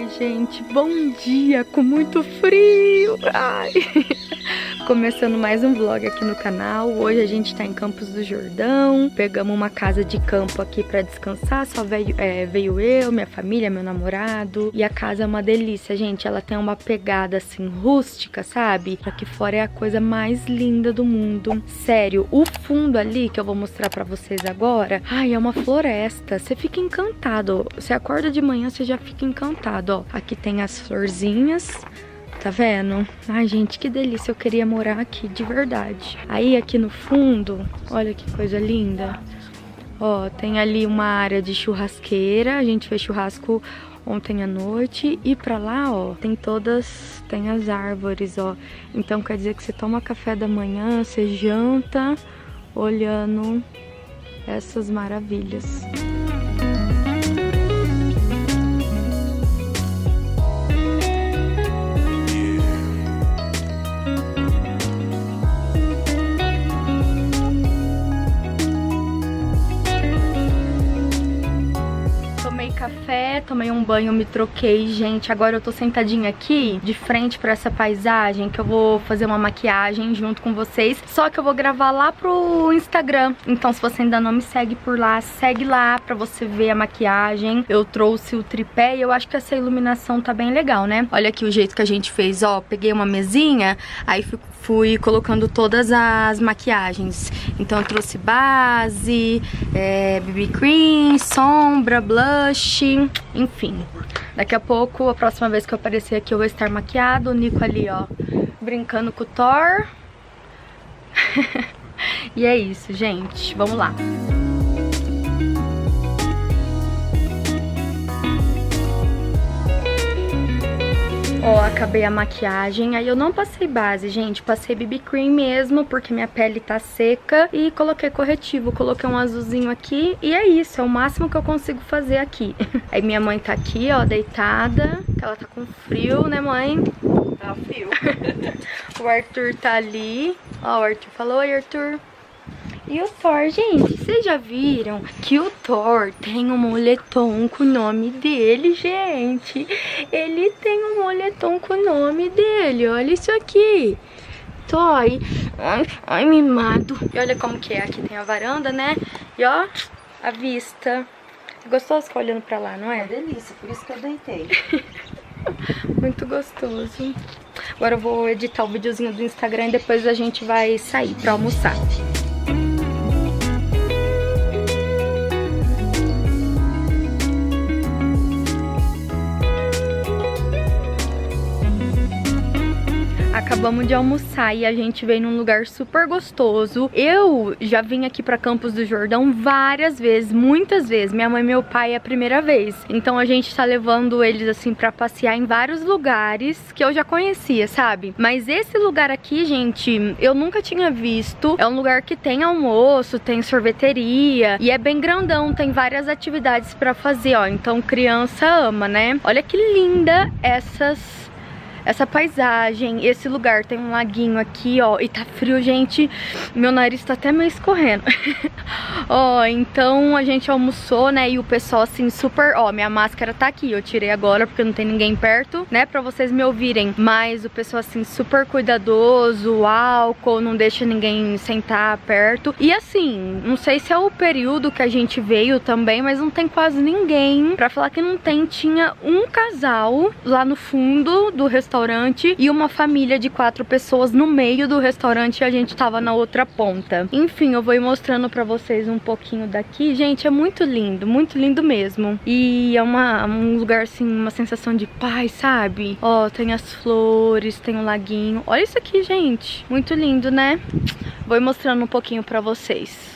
Ai, gente, bom dia com muito frio. Ai. Começando mais um vlog aqui no canal. Hoje a gente tá em Campos do Jordão. Pegamos uma casa de campo aqui pra descansar. Só veio eu, minha família, meu namorado. E a casa é uma delícia, gente. Ela tem uma pegada assim rústica, sabe? Aqui fora é a coisa mais linda do mundo. Sério, o fundo ali que eu vou mostrar pra vocês agora, ai, é uma floresta. Você fica encantado. Você acorda de manhã, você já fica encantado, ó. Aqui tem as florzinhas. Tá vendo? Ai, gente, que delícia. Eu queria morar aqui, de verdade. Aí, aqui no fundo, olha que coisa linda. Ó, tem ali uma área de churrasqueira. A gente fez churrasco ontem à noite. E pra lá, ó, tem as árvores, ó. Então, quer dizer que você toma café da manhã, você janta olhando essas maravilhas. Café, tomei um banho, me troquei, gente. Agora eu tô sentadinha aqui de frente pra essa paisagem, que eu vou fazer uma maquiagem junto com vocês. Só que eu vou gravar lá pro Instagram. Então se você ainda não me segue por lá, segue lá pra você ver a maquiagem. Eu trouxe o tripé e eu acho que essa iluminação tá bem legal, né? Olha aqui o jeito que a gente fez, ó. Peguei uma mesinha, aí fui colocando todas as maquiagens. Então eu trouxe base, BB cream, sombra, blush, enfim. Daqui a pouco, a próxima vez que eu aparecer aqui, eu vou estar maquiado. O Nico ali, ó, brincando com o Thor. E é isso, gente. Vamos lá. Ó, acabei a maquiagem, aí eu não passei base, gente, passei BB cream mesmo, porque minha pele tá seca, e coloquei corretivo, coloquei um azulzinho aqui, e é isso, é o máximo que eu consigo fazer aqui. Aí minha mãe tá aqui, ó, deitada, que ela tá com frio, né, mãe? Tá frio. O Arthur tá ali, ó, o Arthur falou, oi, Arthur. E o Thor, gente, vocês já viram que o Thor tem um moletom com o nome dele, gente? Ele tem um moletom com o nome dele, olha isso aqui. Toy, ai, mimado. E olha como que é, aqui tem a varanda, né? E ó, a vista. É gostoso ficar olhando pra lá, não é? É delícia, por isso que eu deitei. Muito gostoso. Agora eu vou editar o videozinho do Instagram e depois a gente vai sair pra almoçar. Acabamos de almoçar e a gente veio num lugar super gostoso. Eu já vim aqui pra Campos do Jordão várias vezes, muitas vezes. Minha mãe e meu pai é a primeira vez. Então a gente tá levando eles assim pra passear em vários lugares que eu já conhecia, sabe? Mas esse lugar aqui, gente, eu nunca tinha visto. É um lugar que tem almoço, tem sorveteria e é bem grandão, tem várias atividades pra fazer, ó. Então criança ama, né? Olha que linda essa paisagem, esse lugar. Tem um laguinho aqui, ó, e tá frio, gente. Meu nariz tá até meio escorrendo. Ó, então a gente almoçou, né, e o pessoal assim super, ó, minha máscara tá aqui, eu tirei agora porque não tem ninguém perto, né, pra vocês me ouvirem. Mas o pessoal assim super cuidadoso, álcool, não deixa ninguém sentar perto. E assim, não sei se é o período que a gente veio também, mas não tem quase ninguém. Pra falar que não tem, tinha um casal lá no fundo do restaurante e uma família de 4 pessoas no meio do restaurante e a gente tava na outra ponta. Enfim, eu vou ir mostrando pra vocês um pouquinho daqui. Gente, é muito lindo mesmo. E é um lugar assim, uma sensação de paz, sabe? Ó, tem as flores, tem um laguinho. Olha isso aqui, gente. Muito lindo, né? Vou ir mostrando um pouquinho pra vocês.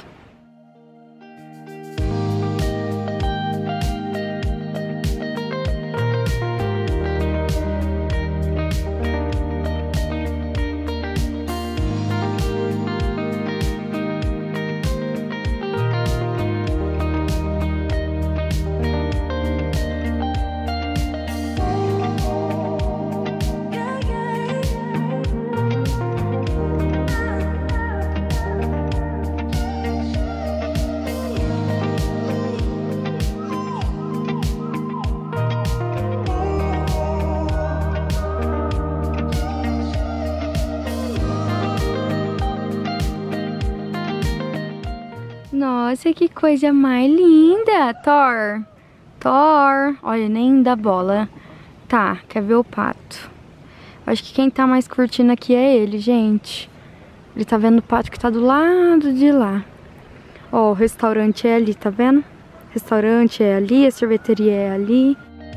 Nossa, que coisa mais linda. Thor. Thor. Olha, nem dá bola. Tá, quer ver o pato. Acho que quem tá mais curtindo aqui é ele, gente. Ele tá vendo o pato que tá do lado de lá. Ó, o restaurante é ali, tá vendo? O restaurante é ali, a sorveteria é ali.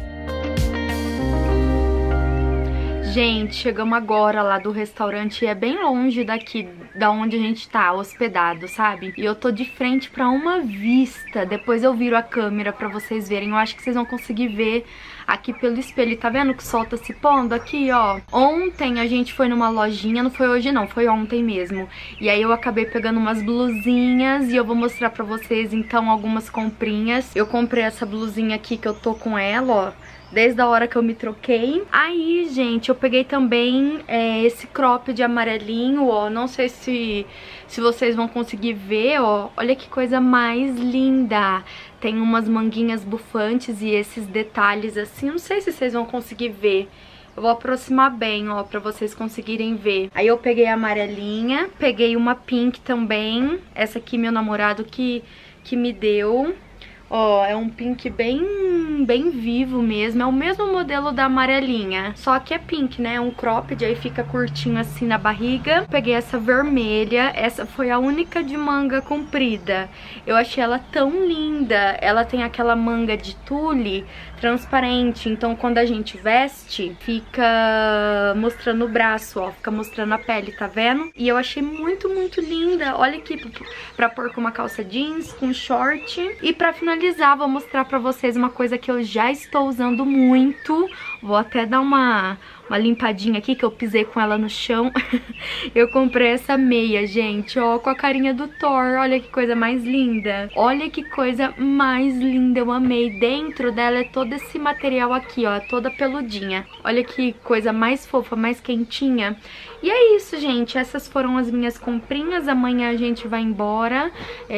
Gente, chegamos agora lá do restaurante, é bem longe daqui, da onde a gente tá hospedado, sabe? E eu tô de frente pra uma vista, depois eu viro a câmera pra vocês verem, eu acho que vocês vão conseguir ver aqui pelo espelho, tá vendo que o sol tá se pondo aqui, ó? Ontem a gente foi numa lojinha, não foi hoje não, foi ontem mesmo. E aí eu acabei pegando umas blusinhas e eu vou mostrar pra vocês, então, algumas comprinhas. Eu comprei essa blusinha aqui que eu tô com ela, ó, desde a hora que eu me troquei. Aí, gente, eu peguei também esse cropped amarelinho, ó. Não sei se vocês vão conseguir ver, ó. Olha que coisa mais linda. Tem umas manguinhas bufantes e esses detalhes assim. Não sei se vocês vão conseguir ver. Eu vou aproximar bem, ó, pra vocês conseguirem ver. Aí eu peguei a amarelinha, peguei uma pink também. Essa aqui meu namorado que me deu. Ó, é um pink bem vivo mesmo, é o mesmo modelo da amarelinha, só que é pink, né, é um cropped, aí fica curtinho assim na barriga. Peguei essa vermelha, essa foi a única de manga comprida. Eu achei ela tão linda, ela tem aquela manga de tule transparente, então quando a gente veste, fica mostrando o braço, ó, fica mostrando a pele, tá vendo? E eu achei muito linda. Olha aqui, pra pôr com uma calça jeans, com short. E pra finalizar, vou mostrar pra vocês uma coisa que eu já estou usando muito. Vou até dar uma limpadinha aqui, que eu pisei com ela no chão. Eu comprei essa meia, gente, ó, com a carinha do Thor. Olha que coisa mais linda. Olha que coisa mais linda, eu amei. Dentro dela é todo esse material aqui, ó, toda peludinha. Olha que coisa mais fofa, mais quentinha. E é isso, gente, essas foram as minhas comprinhas. Amanhã a gente vai embora.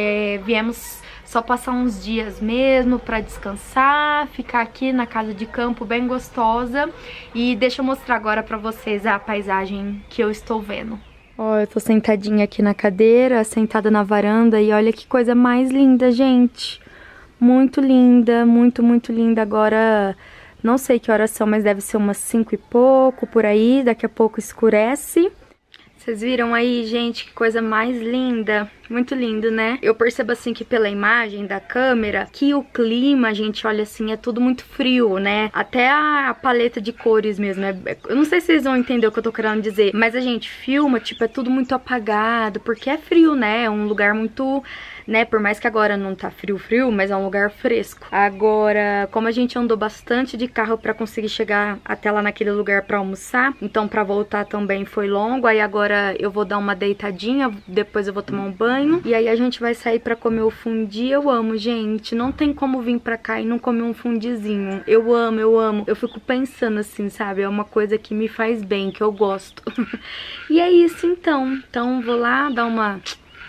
Viemos só passar uns dias mesmo pra descansar, ficar aqui na casa de campo bem gostosa. E deixa eu mostrar agora pra vocês a paisagem que eu estou vendo. Ó, eu tô sentadinha aqui na cadeira, sentada na varanda, e olha que coisa mais linda, gente. Muito linda, muito linda. Agora, não sei que horas são, mas deve ser umas 5 e pouco, por aí. Daqui a pouco escurece. Vocês viram aí, gente, que coisa mais linda. Muito lindo, né? Eu percebo assim que pela imagem da câmera, que o clima, gente, olha assim, é tudo muito frio, né? Até a paleta de cores mesmo. Eu não sei se vocês vão entender o que eu tô querendo dizer, mas a gente filma, tipo, é tudo muito apagado, porque é frio, né? É um lugar muito, né? Por mais que agora não tá frio, mas é um lugar fresco. Agora, como a gente andou bastante de carro pra conseguir chegar até lá naquele lugar pra almoçar, então pra voltar também foi longo. Aí agora eu vou dar uma deitadinha, depois eu vou tomar um banho. E aí a gente vai sair pra comer o fundi. Eu amo, gente. Não tem como vir pra cá e não comer um fundizinho. Eu amo, eu amo. Eu fico pensando assim, sabe? É uma coisa que me faz bem, que eu gosto. E é isso, então. Então vou lá dar uma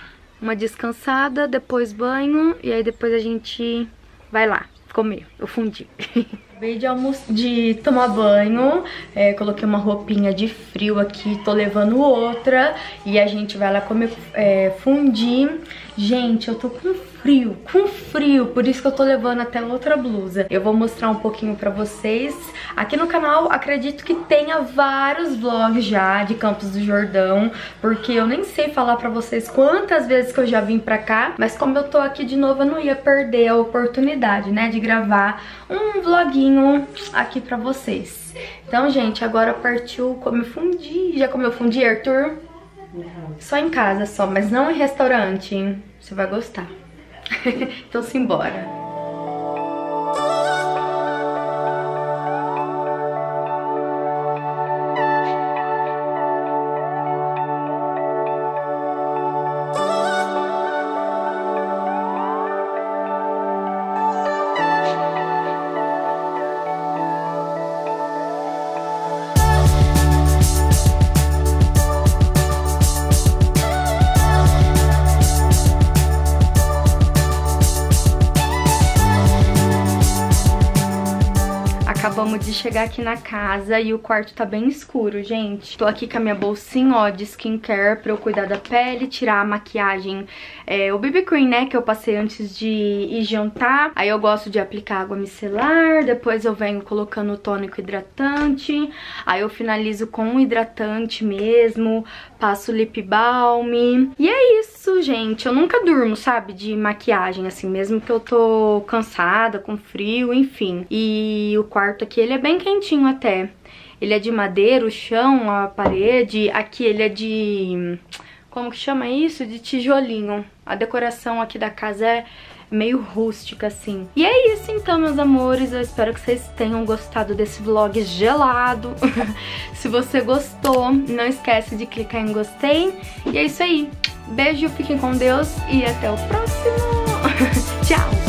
descansada, depois banho. E aí depois a gente vai lá comer o fundi. Acabei de tomar banho, coloquei uma roupinha de frio aqui, tô levando outra e a gente vai lá comer fundi. Gente, eu tô com frio, por isso que eu tô levando até outra blusa. Eu vou mostrar um pouquinho pra vocês. Aqui no canal, acredito que tenha vários vlogs já de Campos do Jordão, porque eu nem sei falar pra vocês quantas vezes que eu já vim pra cá, mas como eu tô aqui de novo, eu não ia perder a oportunidade, né, de gravar um vloguinho aqui pra vocês. Então, gente, agora partiu comer fundi. Já comeu fundi, Arthur? Não. Só em casa, só, mas não em restaurante, hein? Você vai gostar. Então, simbora. acabamos de chegar aqui na casa e o quarto tá bem escuro, gente. Tô aqui com a minha bolsinha, ó, de skincare pra eu cuidar da pele, tirar a maquiagem, o BB Cream, né, que eu passei antes de ir jantar. Aí eu gosto de aplicar água micelar, depois eu venho colocando o tônico hidratante, aí eu finalizo com um hidratante mesmo, passo lip balm. E é isso, gente. Eu nunca durmo, sabe, de maquiagem, assim, mesmo que eu tô cansada, com frio, enfim. E o quarto aqui, ele é bem quentinho até. Ele é de madeira, o chão, a parede. Aqui ele é de... como que chama isso? De tijolinho. A decoração aqui da casa é meio rústica, assim. E é isso então, meus amores. Eu espero que vocês tenham gostado desse vlog gelado. Se você gostou, não esquece de clicar em gostei. E é isso aí. Beijo, fiquem com Deus e até o próximo. Tchau!